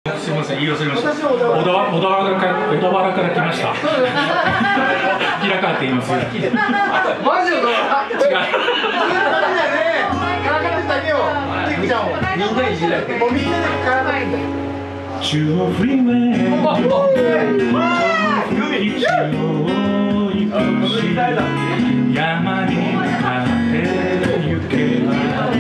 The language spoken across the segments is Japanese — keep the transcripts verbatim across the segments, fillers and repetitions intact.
すみません、言い忘れました。小田小田原から小田原から来ました。平川って言います。マジで小田原？違う。中央フリーウェイ。山に向かって行けば。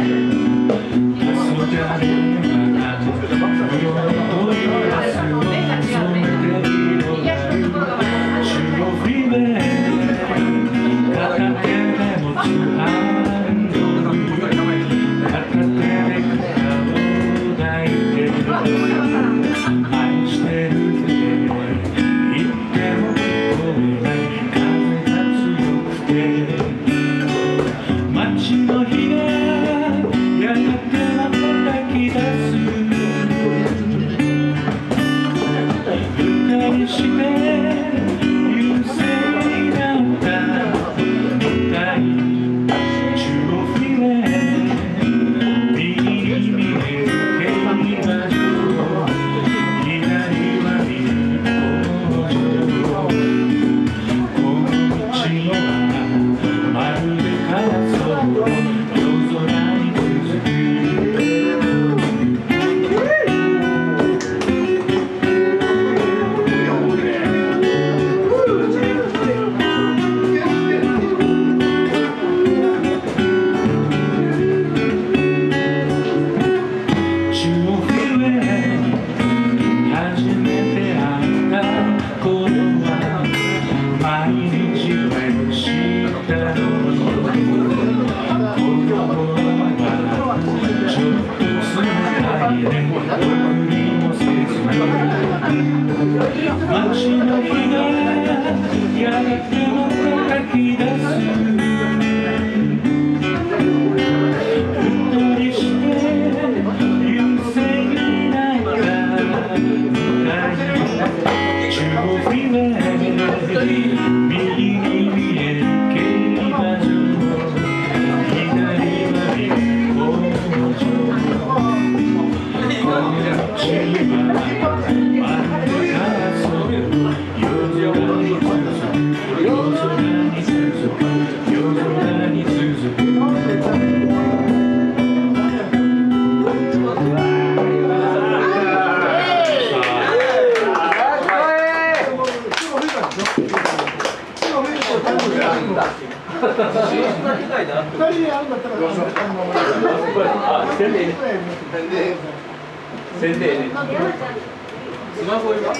宣伝ね。スマホ今。あ、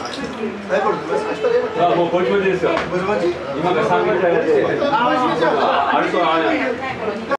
もうこれこれですよ。今がさんかいやって。あ、あれとあれ。